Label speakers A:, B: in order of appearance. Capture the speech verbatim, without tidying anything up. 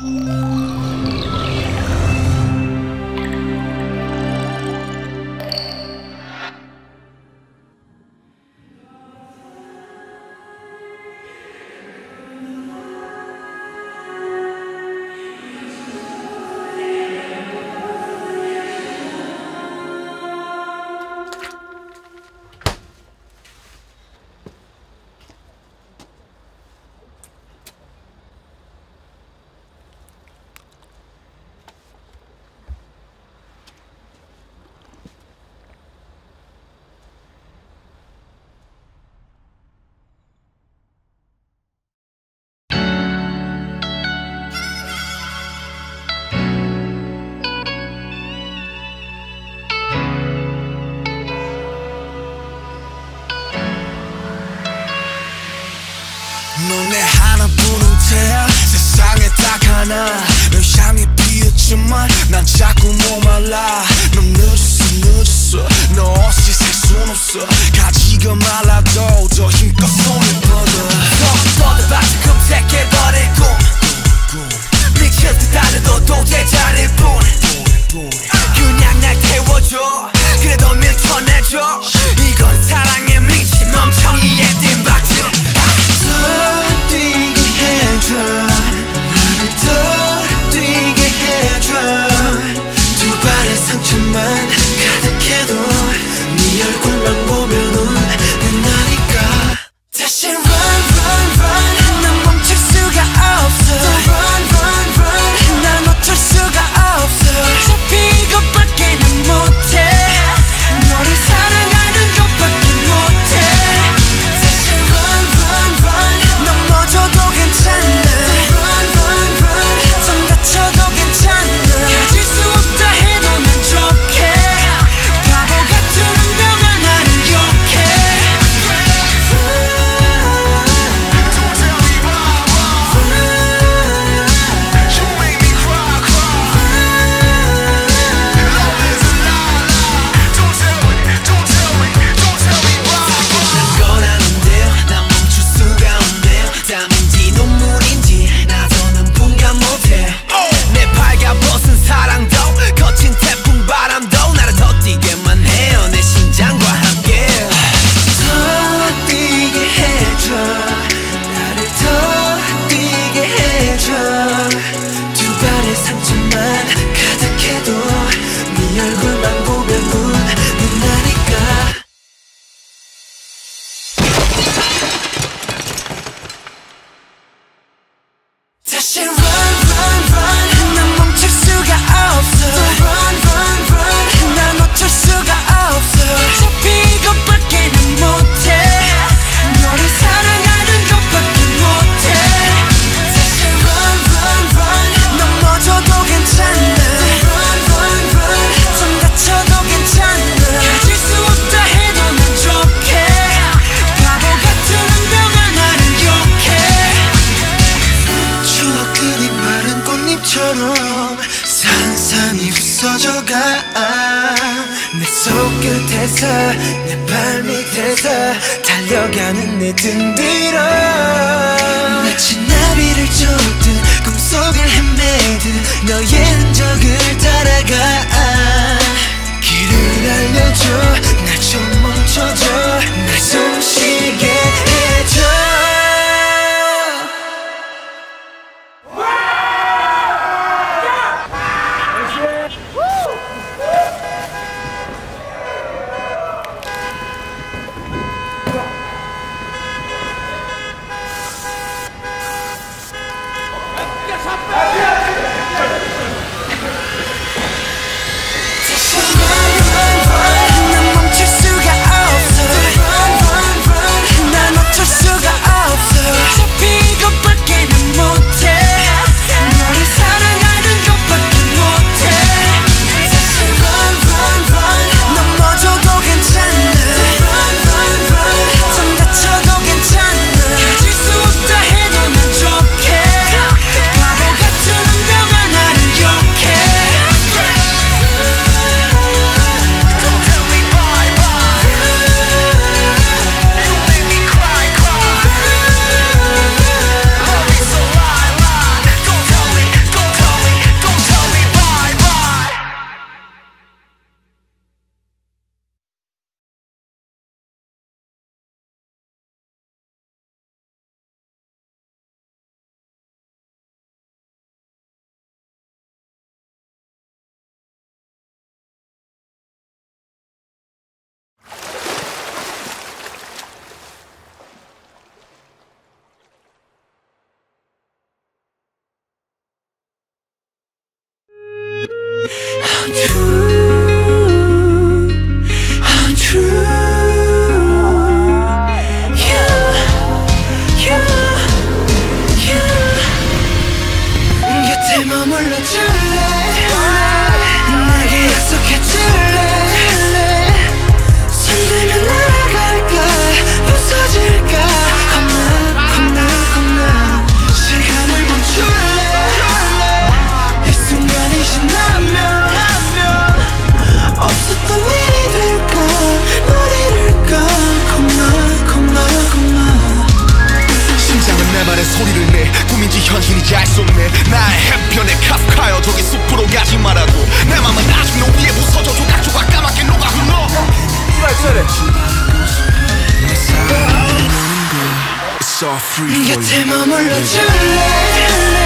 A: 넌 내 하나뿐인 태야 세상에 딱 하나 널 향해 피었지만 난 자꾸 목말라 넌 늦었어 늦었어 너 없이 살 순 없어 가지가 말라도 더 힘껏 손을 뻗어 뻗어봤자 검색해버릴 꿈 미칠 듯 달려도 도대체 않을 뿐 그냥 날 태워줘 그래도 밀쳐내줘 이건 사랑에 미친 멍청이의 뒷박질 더 뛰게 해줘 나를 더 뛰게 해줘 두 발의 상처만 가득해도 네 얼굴만 보면은 끝나니까 다시 run run run 난 멈출 수가 없어 run run run 난 어쩔 수가 없어 어차피 이것밖에는 못해 너를 사랑하는 것밖에 못해 다시 run run run 넘어져도 괜찮아 run run run 좀 다쳐도 괜찮아 가질 수 없다 해도 난 좋게 바보 같은 운명아 나를 욕해 Don't tell me why, why You make me cry, cry Love is a lie, lie Don't tell me, don't tell me, don't tell me why, why 거라는데요 난 멈출 수가 없네요 땀인지 눈물인지 나서는 분간 못해 내 발가벗은 사랑도 거친 태풍 바람도 나를 더 뛰게만 해요 내 심장과 함께 더 뛰게 해줘 나를 더 뛰게 해줘 두 발의 상처만 가득해도 네 얼굴만 보면 눈나니까 다시 run run run 난 멈출 수가 없어 run run run 난 어쩔 수가 없어 어차피 이것밖에는 못해 너를 사랑하는 것밖에 못해 다시 run run run 넘어져도 괜찮아 run run run 좀 다쳐도 괜찮아 가질 수 없다 해도 난 좋게 바보 같은 운명아 나를 욕해 추억들이 마른 꽃잎처럼 산산이 부서져가 내 손끝에서 내 발밑에서 달려가는 내 등 뒤로 마치 나비를 쫓듯 꿈속을 헤매듯 너의 흔적을 따라가 길을 알려줘 날 좀 멈춰줘 날 숨쉬게 해줘 난 멈출 수가 없어 run run run 난 어쩔 수가 없어 어차피 이것밖에는 못해 너를 사랑하는 것밖에 못해 다시 run run run 넘어져도 괜찮아 run run run 좀 다쳐도 괜찮아 가질 수 없다 해도 난 좋게 바보 같은
B: 곁에 머물러 줄래 내게 약속해줄래 손들면 날아갈까 부서질까 겁나 겁나 겁나 시간을 멈출래 이 순간이 지나면 없었던 일이 될까 널 잃을까 겁나 겁나 겁나
A: 심장은 내 말에 소리를 내 꿈인지 현실인지 알 수 없네 나의 해변에 카프카여 저기 숲으로 가지 말아도 내 맘은 아직 너 위에 부서져 조각조각 까맣게 녹아 흘러
B: 네 곁에 머물러 줄래